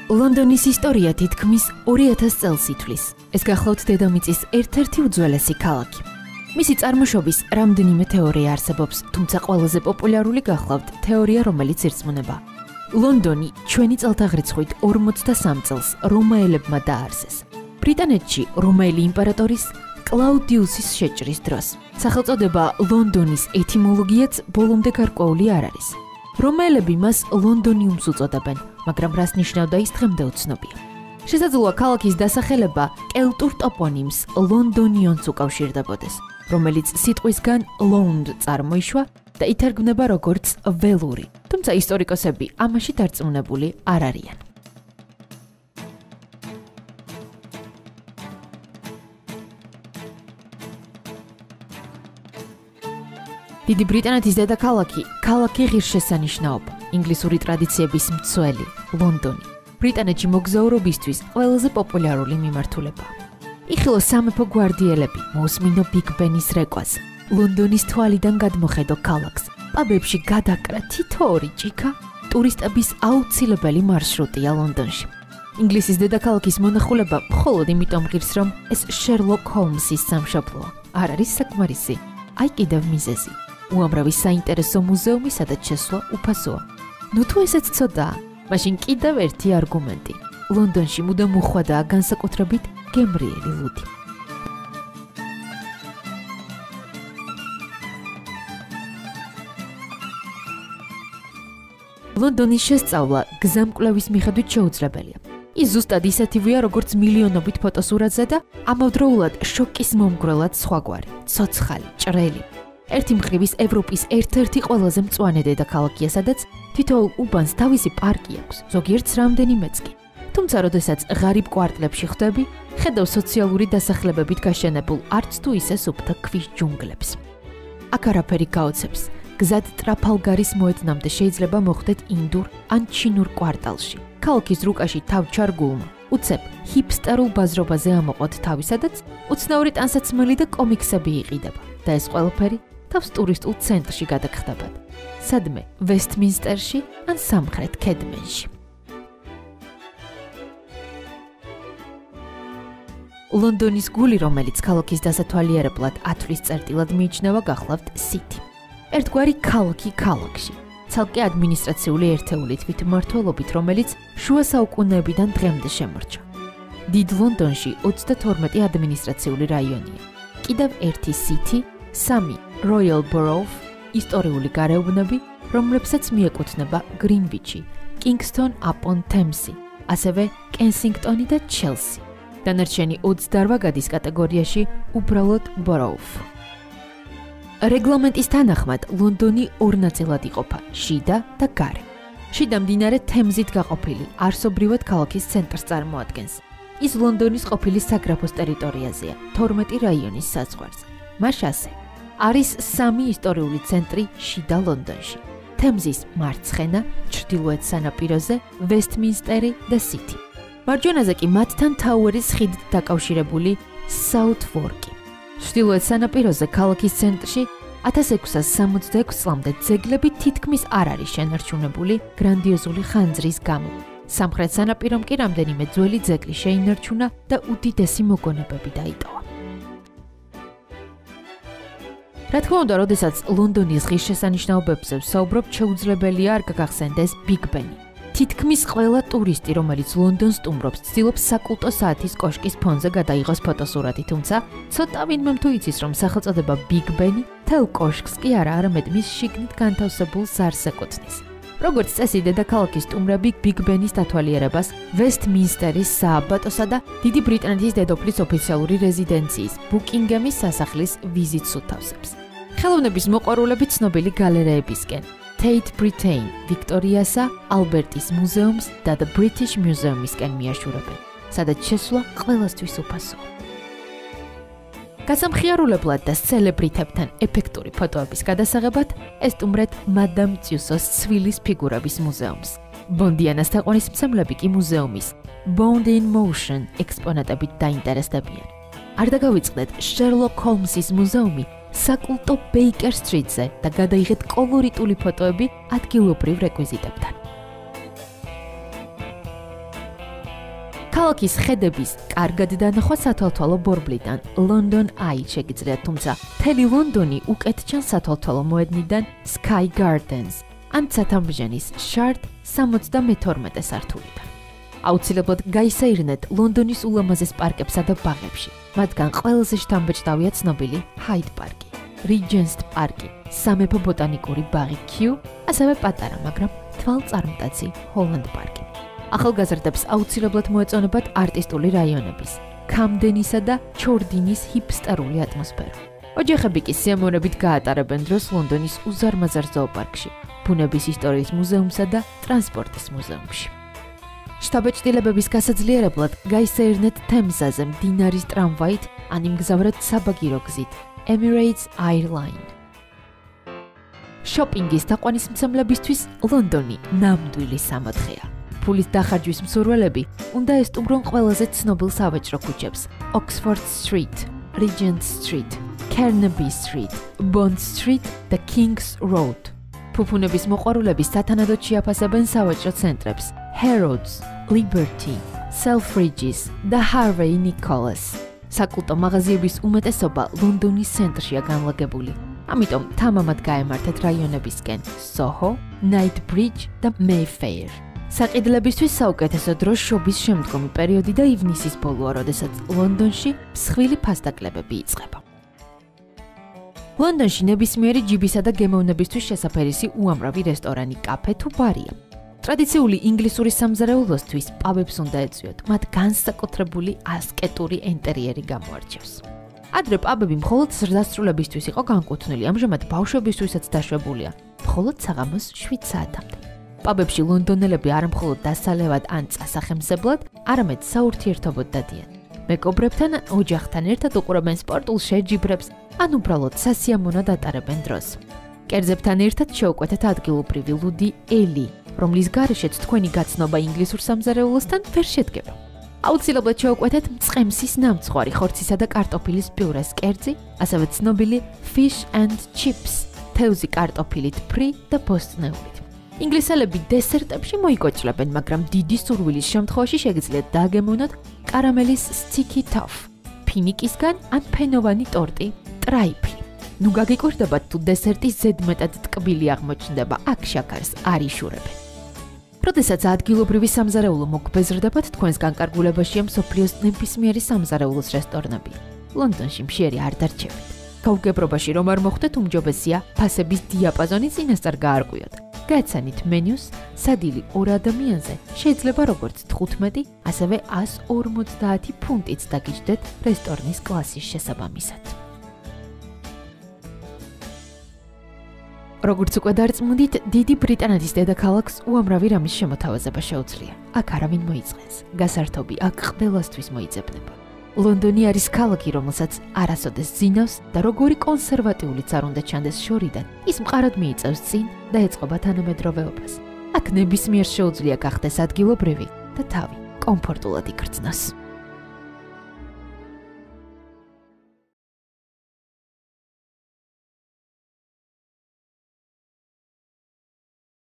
ლონდონის ისტორია თითქმის 2000 წელს ითვლის. ეს გახლავთ დედამიწის ერთ-ერთი უძველესი ქალაქი. მისი წარმოშობის რამდენიმე თეორია არსებობს, თუმცა ყველაზე პოპულარული გახლავთ თეორია, რომელიც ირწმუნება. ლონდონი ჩვენი წელთაღრიცხვით 43 წელს რომაელებმა დააარსეს. ბრიტანეთში რომაელი იმპერატორის კლაუდიუსის შეჭრის დროს. სახელწოდება ლონდონის ეტიმოლოგიაც ბოლომდე გარკვეული არ არის. რომაელები მას ლონდონიუმს უწოდებენ, მაგრამ რას ნიშნავდა ის დღემდე უცნობია. შესაძლოა ქალაქის დასახელება კელტურ ტოპონიმს ლონდონიონს უკავშირდებოდეს, რომელიც სიტყვისგან ლოუნდ წარმოიშვა და ითარგმნება როგორც ველური, თუმცა ისტორიკოსები ამაში დარწმუნებული არ არიან. დიდი ბრიტანეთის დედაქალაქი, ქალაქი ღირსშესანიშნაობა, ინგლისური ტრადიციების მცველი, ლონდონი. ბრიტანეთში მოგზაურობისთვის ყველაზე პოპულარული მიმართულება. იხილო სამეფო გვარდიელები, მოусმინო ბიგ ბენის რეკვას, ლონდონის თვალიდან გადმოხედო ქალაქს, პაბებში გადაკრა თითო ორი ჭიქა, ტურისტების აუცილებელი მარშრუტია ლონდონში. ინგლისის დედაქალაქის მონახულება მხოლოდ იმიტომ ღირს, რომ ეს შერლოკ ჰოლმსის სამშობლოა. არ არის საკმარისი, აი კიდევ მიზეზი. უამრავი საინტერესო მუზეუმი, სადაც შესვლა უფასოა. ნუ თუ ესეც ცოდაა, მაშინ კიდევ ერთი არგუმენტი. ლონდონში მუდამ უხვადაა განსაკუთრებით გემრიელი ლუდი. ლონდონის შესწავლა გზამკვლევის მიხედვით შეუძლებელია. ის ზუსტად ისეთივეა, როგორც მილიონობით ფოტოსურათზე და ამავდროულად შოკის მომგვრელად სხვაგვარი, ცოცხალი, ჭრელი. ერთი მხრივ ევროპის ერთ-ერთი ყველაზე მწვანე დედაქალაქია, სადაც თითოეულ უბანს თავისი პარკი აქვს, ზოგიერთს რამდენიმეც კი. თუმცა, როდესაც ღარიბ კვარტლებში ხვდები, ხედავ სოციალური დასახლებებით გაშენებულ არც თუ ისე სუფთა ქვის ჯუნგლებს. აქ არაფერი გაოცებს. გზად ტრაფალგარის მოედნამდე შეიძლება მოხვდეთ ინდურ ან ჩინურ კვარტალში. ქალაქის რუკაში თავჩარგულმა, უცებ ჰიპსტერულ ბაზრობაზე ამოყოთ თავი, სადაც უცნაური ტანსაცმელი და კომიქსები იყიდება და ეს ყველაფერი თავს ტურისტულ ცენტრში გადაგხდებათ. სადმე ვესტმინსტერში ან სამხრეთ კედმენში. ლონდონის გული, რომელიც ქალაქის დასათვალიერებლად ათვლის წერტილად მიიჩნევა, გახლავთ სიტი. ერთგვარი ქალაქი ქალაქში. ცალკე ადმინისტრაციული ერთეული თვითმმართველობით, რომელიც შუა საუკუნეებიდან დღემდე შემორჩა. დიდ ლონდონში 32 ადმინისტრაციული რაიონია. კიდევ ერთი სიტი, 3 როიალ ბოროუ, ისტორიული გარეუბნები, რომლებსაც მიეკუთვნება გრინვიჩი, კინგსტონ აპონ თემსი, ასევე კენსინგტონი და ჩელსი. დანარჩენი 28 გადის კატეგორიაში უბრალოდ ბოროუ. რეგლამენტის თანახმად ლონდონი ორ ნაწილად იყოფა, შიდა და გარე. შიდა მდინარე თემზით გაყოფილი, არსობრივად ქალაქის ცენტრს წარმოადგენს. ის ლონდონის ყოფილი საგრაფოს ტერიტორიაზეა, 12 რაიონის საზღვარზე. მას ასე არის 3 ისტორიული ცენტრი შიდა ლონდონში. თემზის მარცხენა, ჩრდილოეთ სანაპიროზე, ვესტმინსტერი და სიტი. მარჯვენაზე კი მათთან თაუერის ხიდით დაკავშირებული საუთვორკი. ჩრდილოეთ სანაპიროზე ქალაქის ცენტრში 1666 წლამდე ძეგლები თითქმის არ არის შენარჩუნებული გრანდიოზული ხანძრის გამო. სამხრეთ სანაპირომ კი რამდენიმე ძველი ძეგლი შეინარჩუნა და უდიდესი მოგონებები დაიტოვა. რა თქმა უნდა, როდესაც ლონდონის ღირსშესანიშნაობებზე ვსაუბრობ, შეუძლებელია არ გაგახსენდეს ბიგ ბენი. თითქმის ყველა ტურისტი, რომელიც ლონდონს სტუმრობს, ცდილობს საკულტო საათის კოშკის ფონზე გადაიღოს ფოტოსურათი, თუმცა ცოტა ვინმემ თუ იცის, რომ სახელწოდება ბიგ ბენი თელ კოშკს კი არა, არამედ მის შიგნით განთავსებულ ზარს ეკუთვნის. როგორც წესი, დედაქალაქის სტუმრები ბიგ ბენის დათვალიერებას ვესტმინსტერის სააბატოსა და დიდი ბრიტანეთის დედოფლის ოფიციალური რეზიდენციის ბუკინგემის სასახლის ვიზიტს უთავსებს. ხელოვნების მოყვარულები ცნობილი გალერეებისკენ Tate Britain, ვიქტორიასა, ალბერტის მუზეუმს და The British Museum-ისკენ მიაშურებენ, სადაც შესვლა ყველასთვის უფასოა. გასამხიარულებლად და სელებრიტებთან ეფექტური ფოტოების გადასაღებად ესტუმრეთ მადამ წიუსოს ცვილის ფიგურების მუზეუმს. ბონდიანას თაყვანისმცემლები კი მუზეუმის Bond in Motion ექსპონატებით დაინტერესდებიან. არ დაგავიწყდეთ შერლოკ ჰოლმსის მუზეუმი საკულტო ბეიკერ სტრიტზე და გადაიღეთ კოლორიტული ფოტოები ადგილობრივ რეკვიზიტებთან. ქალაქის ხედების კარგად დანახვა სათვალთვალო ბორბლიდან London Eye შეგიძლიათ, თუმცა მთელი ლონდონი უკეთ ჩანს სათვალთვალო მოედნიდან Sky Gardens ან ცათამბჟენის Shard 72 სართულიდან. აუცილებლად გაისაირნეთ ლონდონის ულამაზეს პარკებსა და ბაღებში. მათგან ყველაზე შთამბეჭდავია ცნობილი Hyde Park, Regent's Park, სამეფო ბოტანიკური ბაღი Kew, ასევე პატარა, მაგრამ თვალწარმტაცი Holland Park. ახალგაზრდებს აუცილებლად მოეწონებათ არტისტული რაიონების, Camdenისა და ჩორდინის ჰიპსტერული ატმოსფერო. ოჯახები კი სიამოვნებით გაატარებენ დროს ლონდონის უზარმაზარ ზოოპარკში, ბუნების ისტორიის მუზეუმსა და ტრანსპორტის მუზეუმში. შთაბეჭდილებების გასაძლიერებლად გაისაირნეთ თემზაზე მდინარის ტრამვაით ან იმგზავრეთ საბაგირო გზით Emirates Airline. შოპინგის თაყვანისმცემლებისთვის ლონდონი ნამდვილი სამოთხეა. ფულის დახარჯვის მსურველები უნდა ესტუმრონ ყველაზე ცნობილ სავაჭრო ქუჩებს Oxford Street, Regent Street, Carnaby Street, Bond Street და King's Road. ფუფუნების მოყვარულები სათანადოდ შეაფასებენ სავაჭრო ცენტრებს Harrods, Liberty, Selfridges და Harvey Nicholas. საკულტო მაღაზიების უმეტესობა ლონდონის ცენტრშია განლაგებული. ამიტომ თამამად გაემართეთ რაიონებისკენ Soho, Knightsbridge და Mayfair. საყიდლებისთვის საუკეთესო დრო შობის შემდგომი პერიოდი და ივნისის ბოლოა, როდესაც ლონდონში მსხვილი ფასდაკლებები იწყება. ლონდონში ნებისმიერი ჯიბისა და გემოვნებისთვის შესაფერისი უამრავი რესტორანი, კაფე თუ ბარია. ტრადიციული ინგლისური სამზარეულოსთვის პაბებს უნდა ეწვიოთ, მათ განსაკუთრებული ასკეტური ინტერიერი გამოარჩევს. ადრე პაბები მხოლოდ ზრდასრულებისთვის იყო განკუთვნილი, ამჟამად ბავშვებისთვისაც დაშვებულია, მხოლოდ საღამოს 7 საათამდე. პაბებში ლონდონელები არა მხოლოდ დასალევად ან წასახემსებლად, არამედ საურთიერთობოდ დადიან. მეგობრებთან ან ოჯახთან ერთად უყურებენ სპორტულ შეჯიბრებს, ან უბრალოდ სასიამოვნოდ ატარებენ დროს. კერძებთან ერთად შეუკვეთეთ ადგილობრივი ლუდი ელი, რომლის გარეშეც თქვენი გაცნობა ინგლისურ სამზარეულოსთან ვერ შედგება. აუცილებლად შეუკვეთეთ მწყემსის ნამცხვარი, ხორცისა და კარტოფილის პიურეს კერძი, ასევე ცნობილი fish and chips, თევზი კარტოფილით ფრი და ბოსტნეულით. ინგლისელები დესერტებში მოიკოჭლებენ, მაგრამ დიდი სურვილის შემთხვევაში შეგიძლიათ დააგემოვნოთ კარამელის sticky toffee, ფინიკისგან ან ფენოვანი ტორტი ტრაიფლი. ნუ გაგიკვირდებათ თუ დესერტი ზედმეტად ტკბილი აღმოჩნდება, აქ შაქარს არ იშურებენ. როდესაც ადგილობრივი სამზარეულო მოგბეზრდებათ, თქვენს განკარგულებაშია მსოფლიოს ნებისმიერი სამზარეულოს რესტორნები. ლონდონში მშიერი არ დარჩებით. გაუგებრობაში რომ არ მოხვდეთ, უმჯობესია ფასების დიაპაზონი წინასწარ გაარკვიოთ. გაეცანით მენიუს, სადილი 2 ადამიანზე შეიძლება როგორც 15, ასევე 150 ფუნტიც დაგიჯდეთ რესტორნის კლასის შესაბამისად. როგორც უკვე დარწმუნდით, დიდი ბრიტანეთის დედაქალაქს უამრავი რამის შემოთავაზება შეუძლია. აქ არავინ მოიწყენს, გასართობი აქ ყველასთვის მოიძებნება. ლონდონი არის ქალაქი, რომელსაც არასოდეს ზინავს და როგორი კონსერვატიულიც არ უნდა ჩანდეს შორიდან, ის მყარად მიიწევს წინ და ეწყობა თანამედროვეობას. აქ ნებისმიერ შეუძლია გახდეს ადგილობრივი და თავი კომფორტულად იგრძნოს.